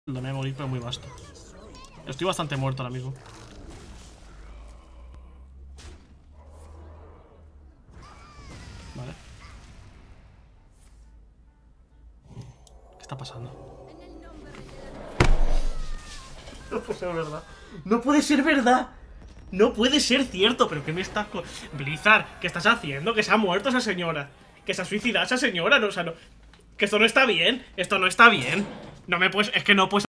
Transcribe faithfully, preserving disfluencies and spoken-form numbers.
No me morir, pero muy vasto. Estoy bastante muerto ahora mismo. Vale. ¿Qué está pasando? No puede ser verdad. No puede ser verdad. No puede ser cierto. ¿Pero qué me estás con... Blizzard, ¿qué estás haciendo? Que se ha muerto esa señora. Que se ha suicidado esa señora. No, o sea, no... Que esto no está bien. Esto no está bien. No me puedes... Es que no puedes...